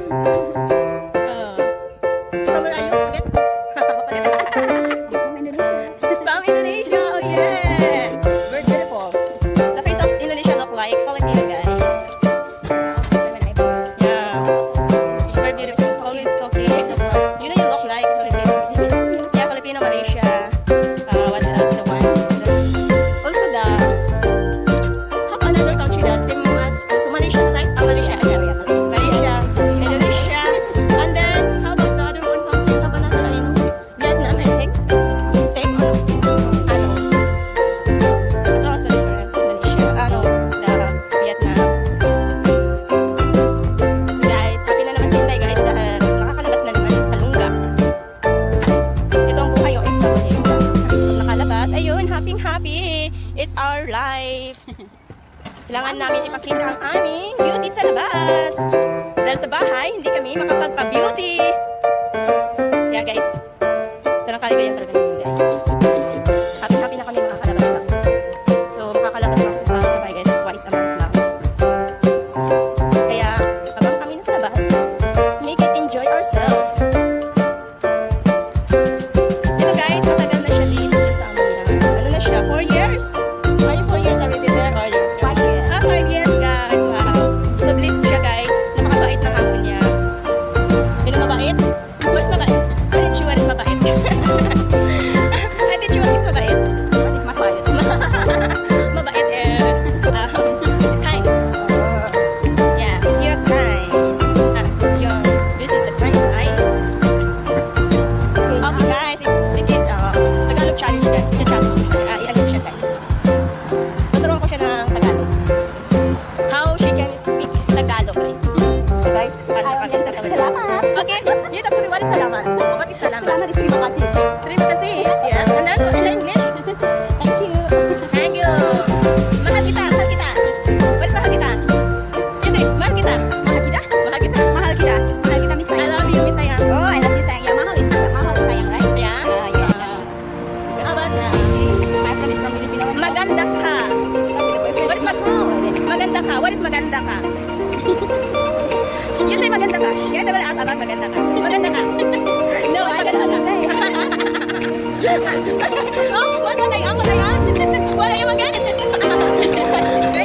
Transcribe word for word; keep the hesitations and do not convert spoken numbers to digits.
Uh, from where are you again? From Indonesia. From Indonesia, oh yeah! Very beautiful. The face of Indonesia look like Filipino, guys. Yeah. Very beautiful. Always talking. You know you look like Filipinos. Yeah, Filipino, Malaysia. Uh, what else? The one. Also the have another country that same as so Malaysia, right? Uh, Malaysia, yeah. Malaysia, Indonesia, and then how about the other one countries? Have another, I know, Vietnam, I think. Same or no? Ano? It's also different. Indonesia, ano, the Vietnam. So guys, happy na naman si Inday, guys, dahil nakakalabas na naman sa lungga. Ito ang buhay O F W. Nakalabas, ayun, happy happy. It's our life. Kailangan namin ipakita ang aming beauty sa labas. Dahil sa bahay, hindi kami makapagpa-beauty. Yeah guys, ito na kaligayan talaga namin guys. Happy-happy na kami makakalabas na. So makakalabas na ako sa bahay guys, twice a month lang. Kaya habang kami na sa labas, make it enjoy ourselves. Ito guys, matagal na siya dito dyan sa amin lang. Ano na siya, four years? Are you four years already there or you? Ah, five years guys. Wow. So blessed siya guys. Napakabait ng ako niya. Sino mabait? What is mabait? I didn't sure what is mabait. I didn't sure what is mabait. What is mabait? Mabait is um, kind. Yeah, you're kind. Uh, you're, this is a kind, right? Okay guys, this is uh, Tagalog challenge guys. It's a challenge ko siya. Uh, i-alok siya guys. Tuturuan ko siya ng Tagalog. How she can speak Tagalog, guys. So guys, paano ka magtagalog? Salamat. Okay, you talk to me. What is salamat? What is salamat? Salamat is terima kasih. Terima kasih. Yes. And then, in English? Thank you. Thank you. Mahal kita. Mahal kita. What is mahal kita? You say, mahal kita. Mahal kita? Mahal kita. Mahal kita. Mahal kita, Miss I Sayang. love you, Miss Sayang. Oh, I love you, Sayang. Yeah, mahal is mahal is Sayang, right? Yeah? Ah, yeah. Uh, how about that? My friend is from Filipino. Maganda ka. What is mag maganda ka? What is maganda ka? You say maganda ka. Yes, I will ask about maganda ka. Maganda ka. No, maganda ka. Oh, what are you? What are you? What are you maganda?